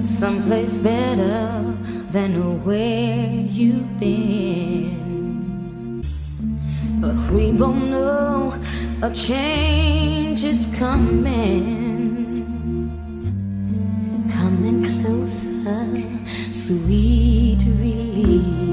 someplace better than where you've been. But we both know a change is coming closer, sweet relief.